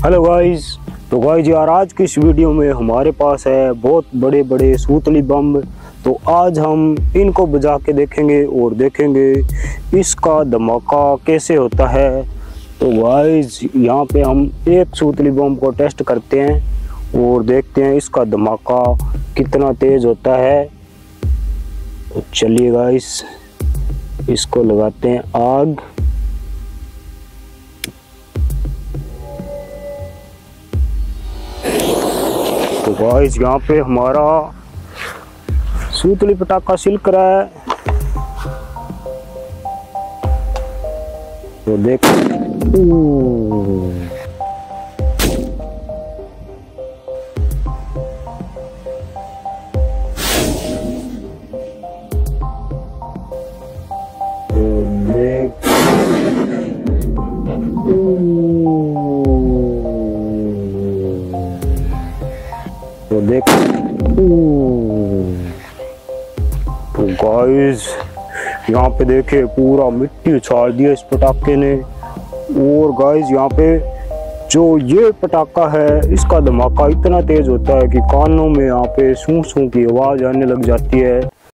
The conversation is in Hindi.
Hello guys. तो गाइस यार आज की इस वीडियो में हमारे पास है बहुत बड़े बड़े सूतली बम। तो आज हम इनको बजा के देखेंगे और देखेंगे इसका धमाका कैसे होता है। तो गाइस यहाँ पे हम एक सूतली बम को टेस्ट करते हैं और देखते हैं इसका धमाका कितना तेज होता है। तो चलिए गाइस इसको लगाते हैं आग। तो गाइस यहाँ पे हमारा सूतली पटाखा सिल्क रहा है। तो देख तो गाइस यहाँ पे देखिए पूरा मिट्टी उछाल दिया इस पटाखे ने। और गाइस यहाँ पे जो ये पटाखा है इसका धमाका इतना तेज होता है कि कानों में यहाँ पे सूं सूं की आवाज आने लग जाती है।